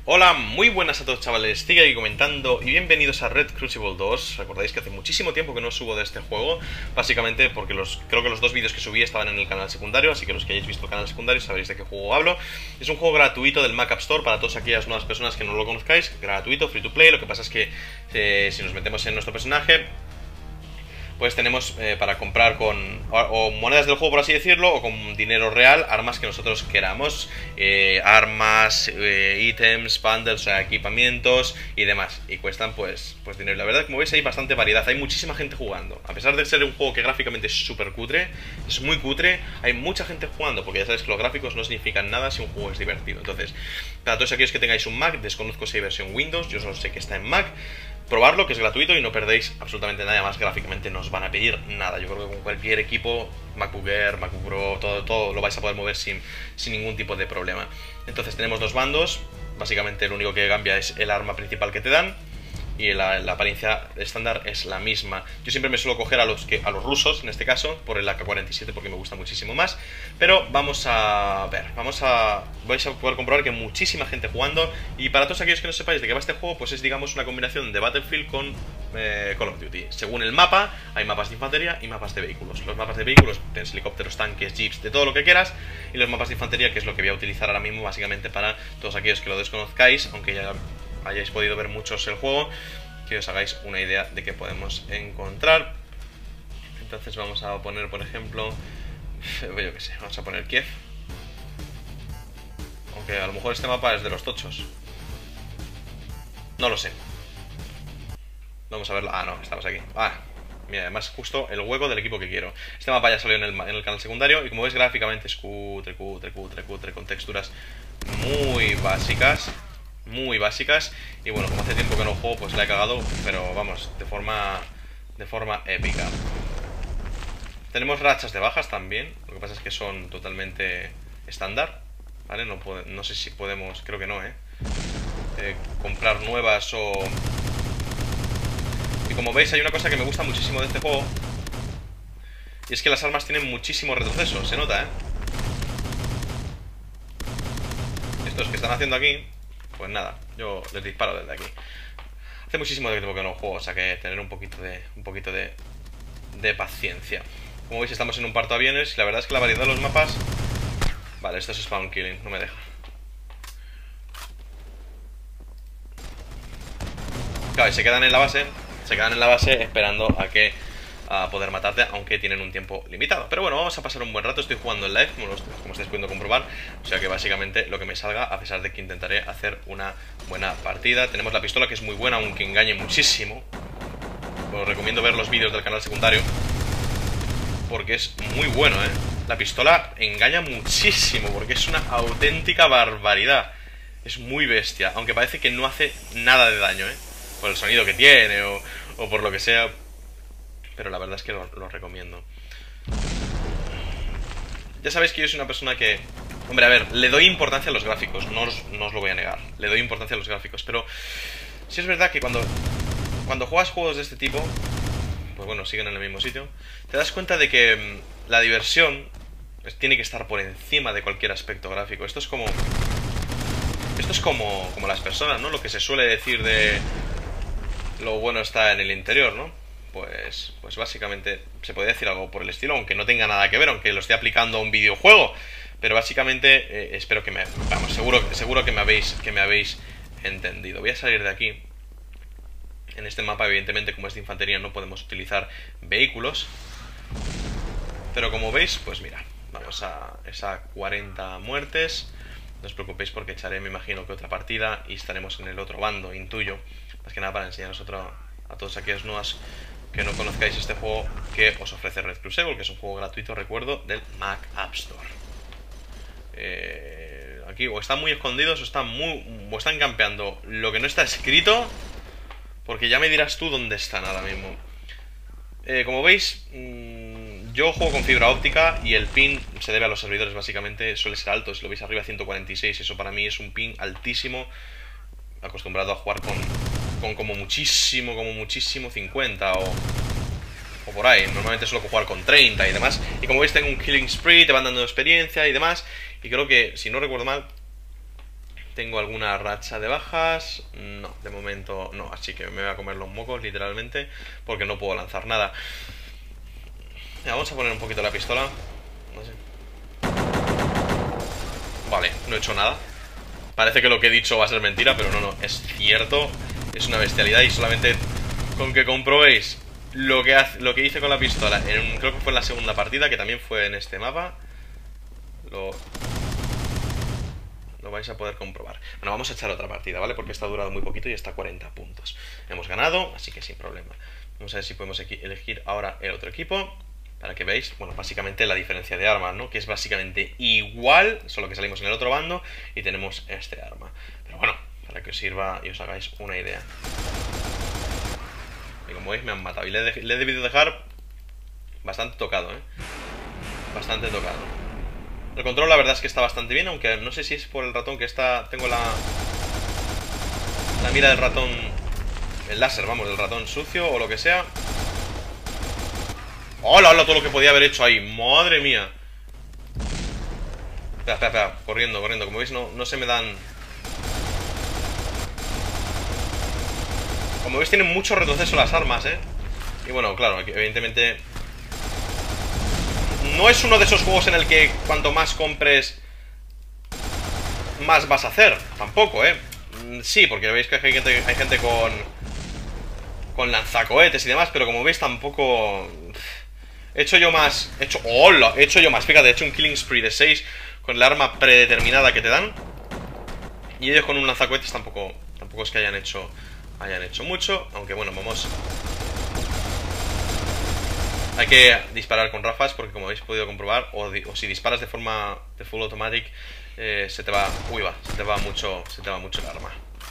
Hola, muy buenas a todos chavales, sigue aquí comentando y bienvenidos a Red Crucible 2. Recordáis que hace muchísimo tiempo que no subo de este juego, básicamente porque creo que los dos vídeos que subí estaban en el canal secundario, así que los que hayáis visto el canal secundario sabréis de qué juego hablo. Es un juego gratuito del Mac App Store para todas aquellas nuevas personas que no lo conozcáis, gratuito, free to play. Lo que pasa es que si nos metemos en nuestro personaje, pues tenemos para comprar con o monedas del juego, por así decirlo, o con dinero real, armas que nosotros queramos, armas, ítems, bundles, o sea, equipamientos y demás, y cuestan pues dinero. La verdad, como veis, hay bastante variedad, hay muchísima gente jugando, a pesar de ser un juego que gráficamente es súper cutre, es muy cutre, hay mucha gente jugando, porque ya sabéis que los gráficos no significan nada si un juego es divertido. Entonces, para todos aquellos que tengáis un Mac, desconozco si hay versión Windows, yo solo sé que está en Mac. Probarlo, que es gratuito y no perdéis absolutamente nada más. Gráficamente no os van a pedir nada. Yo creo que con cualquier equipo, MacBook Air, MacBook Pro, todo lo vais a poder mover sin ningún tipo de problema. Entonces tenemos dos bandos. Básicamente lo único que cambia es el arma principal que te dan, y la apariencia estándar es la misma. Yo siempre me suelo coger a los rusos, en este caso, por el AK-47, porque me gusta muchísimo más. Pero vamos a ver, vais a poder comprobar que hay muchísima gente jugando. Y para todos aquellos que no sepáis de qué va este juego, pues es, digamos, una combinación de Battlefield con Call of Duty. Según el mapa, hay mapas de infantería y mapas de vehículos. Los mapas de vehículos tienes helicópteros, tanques, jeeps, de todo lo que quieras. Y los mapas de infantería, que es lo que voy a utilizar ahora mismo, básicamente para todos aquellos que lo desconozcáis, aunque ya hayáis podido ver muchos el juego, que os hagáis una idea de qué podemos encontrar. Entonces vamos a poner, por ejemplo, yo que sé, vamos a poner Kiev, aunque a lo mejor este mapa es de los tochos, no lo sé. Vamos a verlo. Ah, no, estamos aquí. Mira, además justo el hueco del equipo que quiero. Este mapa ya salió en el canal secundario, y como veis, gráficamente es cutre, con texturas muy básicas. Y bueno, como hace tiempo que no juego, pues la he cagado, pero vamos, de forma épica. Tenemos rachas de bajas también, lo que pasa es que son totalmente estándar, ¿vale? No sé si podemos, creo que no, comprar nuevas o... Y como veis, hay una cosa que me gusta muchísimo de este juego, y es que las armas tienen muchísimo retroceso, se nota, Estos que están haciendo aquí, pues nada, yo les disparo desde aquí. Hace muchísimo tiempo que no juego, o sea que tener un poquito de paciencia. Como veis, estamos en un portaaviones y la verdad es que la variedad de los mapas... Vale, esto es spawn killing, no me deja. Claro, y se quedan en la base esperando a poder matarte, aunque tienen un tiempo limitado. Pero bueno, vamos a pasar un buen rato. Estoy jugando en live, como estáis pudiendo comprobar. O sea que básicamente lo que me salga, a pesar de que intentaré hacer una buena partida. Tenemos la pistola, que es muy buena, aunque engañe muchísimo. Os recomiendo ver los vídeos del canal secundario, porque es muy bueno, La pistola engaña muchísimo, porque es una auténtica barbaridad. Es muy bestia, aunque parece que no hace nada de daño, por el sonido que tiene o por lo que sea. Pero la verdad es que lo recomiendo. Ya sabéis que yo soy una persona que... Hombre, a ver, le doy importancia a los gráficos, no os lo voy a negar. Le doy importancia a los gráficos, pero sí es verdad que cuando juegas juegos de este tipo, pues bueno, siguen en el mismo sitio, te das cuenta de que la diversión tiene que estar por encima de cualquier aspecto gráfico. Esto es como las personas, ¿no? Lo que se suele decir de lo bueno está en el interior, ¿no? Pues básicamente se podría decir algo por el estilo, aunque no tenga nada que ver, aunque lo esté aplicando a un videojuego. Pero básicamente espero que vamos, seguro que me habéis entendido. Voy a salir de aquí. En este mapa, evidentemente, como es de infantería, no podemos utilizar vehículos. Pero como veis, pues mira, vamos a esa 40 muertes. No os preocupéis porque echaré, me imagino, que otra partida y estaremos en el otro bando, intuyo. Más que nada para enseñaros a todos aquellos nuevos que no conozcáis este juego que os ofrece Red Crucible, que es un juego gratuito, recuerdo, del Mac App Store. Aquí o están muy escondidos o están campeando lo que no está escrito, porque ya me dirás tú dónde están ahora mismo. Como veis, yo juego con fibra óptica y el ping se debe a los servidores, básicamente suele ser alto. Si lo veis arriba, 146, eso para mí es un ping altísimo, acostumbrado a jugar con como muchísimo 50 o por ahí. Normalmente suelo jugar con 30 y demás. Y como veis, tengo un killing spree, te van dando experiencia y demás. Y creo que, si no recuerdo mal, ¿Tengo alguna racha de bajas? No, de momento no, así que me voy a comer los mocos literalmente porque no puedo lanzar nada. Mira, vamos a poner un poquito la pistola. No sé. Vale, no he hecho nada. Parece que lo que he dicho va a ser mentira, pero no, es cierto. Es una bestialidad y solamente con que comprobéis lo que hice con la pistola creo que fue en la segunda partida, que también fue en este mapa, lo vais a poder comprobar. Bueno, vamos a echar otra partida, ¿vale? Porque esta ha durado muy poquito y está a 40 puntos. Hemos ganado, así que sin problema. Vamos a ver si podemos elegir ahora el otro equipo, para que veáis, bueno, básicamente la diferencia de armas, ¿no? Que es básicamente igual, solo que salimos en el otro bando y tenemos este arma. Pero bueno, para que os sirva y os hagáis una idea. Y como veis me han matado y le he debido dejar bastante tocado, bastante tocado. El control la verdad es que está bastante bien, aunque no sé si es por el ratón que está... Tengo la mira del ratón, el láser, vamos, del ratón sucio o lo que sea. ¡Hola, hola! Todo lo que podía haber hecho ahí, madre mía. Espera, corriendo. Como veis no se me dan... Como veis tienen mucho retroceso las armas, Y bueno, claro, evidentemente no es uno de esos juegos en el que cuanto más compres más vas a hacer, tampoco, Sí, porque veis que hay gente con lanzacohetes y demás, pero como veis tampoco... He hecho yo más, fíjate, he hecho un killing spree de 6 con el arma predeterminada que te dan. Y ellos con un lanzacohetes tampoco es que hayan hecho mucho, aunque bueno, vamos... Hay que disparar con rafas porque como habéis podido comprobar, o si disparas de forma de full automatic, se te va mucho el arma.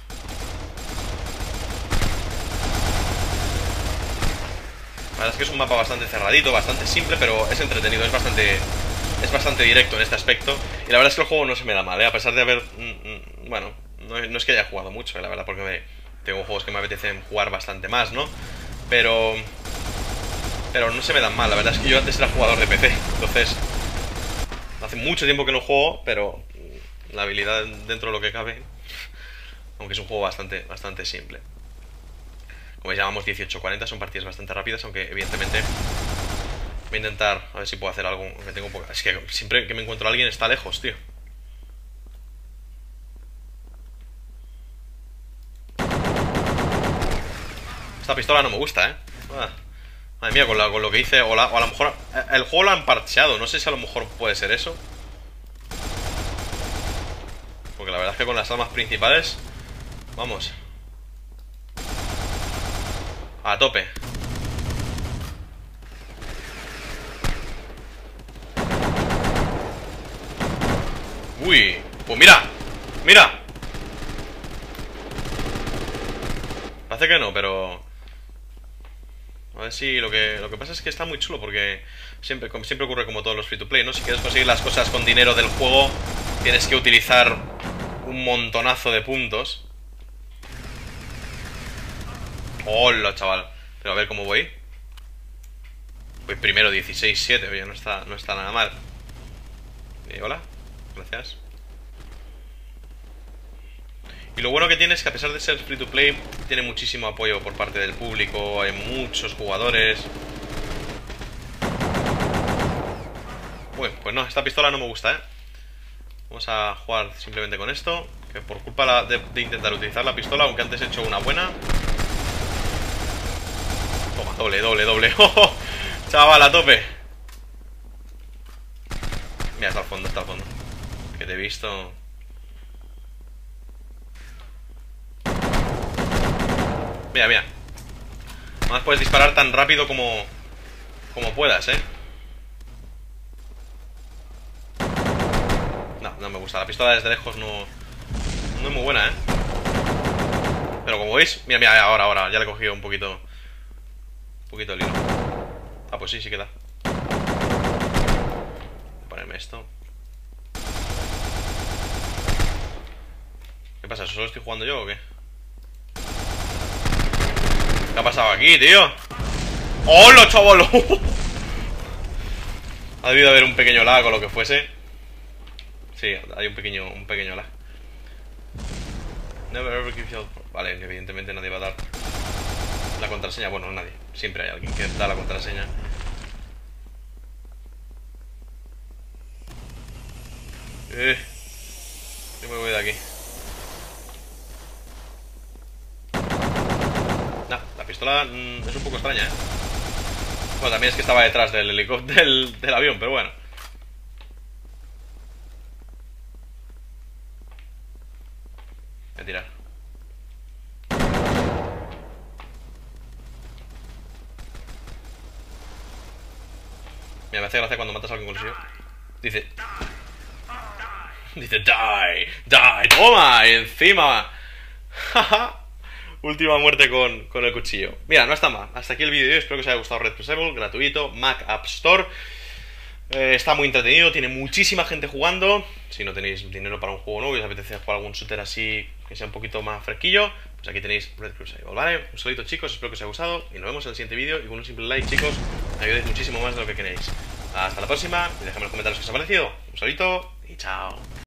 La verdad es que es un mapa bastante cerradito, bastante simple, pero es entretenido, es bastante directo en este aspecto. Y la verdad es que el juego no se me da mal, a pesar de haber... bueno, no es que haya jugado mucho, la verdad, porque tengo juegos que me apetecen jugar bastante más, ¿no? Pero no se me dan mal, la verdad es que yo antes era jugador de PC, entonces hace mucho tiempo que no juego, pero la habilidad dentro de lo que cabe, aunque es un juego bastante simple. Como llamamos 18-40, son partidas bastante rápidas, aunque evidentemente voy a intentar a ver si puedo hacer algo, aunque tengo poca... Es que siempre que me encuentro a alguien está lejos, tío. Esta pistola no me gusta, Madre mía, con lo que hice, o a lo mejor el juego lo han parcheado, no sé si a lo mejor puede ser eso. Porque la verdad es que con las armas principales, vamos, a tope. Uy, pues mira. Parece que no, pero... A ver si lo que pasa es que está muy chulo porque siempre ocurre como todos los free to play, ¿no? Si quieres conseguir las cosas con dinero del juego, tienes que utilizar un montonazo de puntos. Hola, chaval. Pero a ver cómo voy. Voy primero 16-7, oye, no está nada mal. Hola, gracias. Y lo bueno que tiene es que a pesar de ser free to play, tiene muchísimo apoyo por parte del público, hay muchos jugadores. Bueno, pues no, esta pistola no me gusta, Vamos a jugar simplemente con esto, que por culpa de intentar utilizar la pistola, aunque antes he hecho una buena. Toma, doble. ¡Oh! Chaval, a tope. Mira, está al fondo. Que te he visto. Mira. Además puedes disparar tan rápido como puedas, No me gusta. La pistola desde lejos no es muy buena, Pero como veis, mira, ahora ya le he cogido un poquito el hilo. Ah, pues sí queda. Voy a ponerme esto. ¿Qué pasa? ¿Solo estoy jugando yo o qué? ¿Qué ha pasado aquí, tío? ¡Hola, chaval! Ha debido haber un pequeño lag o lo que fuese. Sí, hay un pequeño lag. Never ever give your... Vale, evidentemente nadie va a dar la contraseña. Bueno, nadie. Siempre hay alguien que da la contraseña. Yo me voy de aquí. Nah, la pistola es un poco extraña, ¿eh? Bueno, también es que estaba detrás del helicóptero del avión, pero bueno. Voy a tirar. Mira, me hace gracia cuando matas a alguien con el cuchillo. Dice... Dice, die, die, toma, y encima. Última muerte con el cuchillo. Mira, no está mal. Hasta aquí el vídeo. Espero que os haya gustado Red Crucible, gratuito, Mac App Store. Está muy entretenido, tiene muchísima gente jugando. Si no tenéis dinero para un juego nuevo y os apetece jugar algún shooter así que sea un poquito más fresquillo, pues aquí tenéis Red Crucible, ¿vale? Un saludito, chicos, espero que os haya gustado y nos vemos en el siguiente vídeo. Y con un simple like, chicos, me ayudáis muchísimo más de lo que queréis. Hasta la próxima y dejadme en los comentarios qué os ha parecido. Un saludito y chao.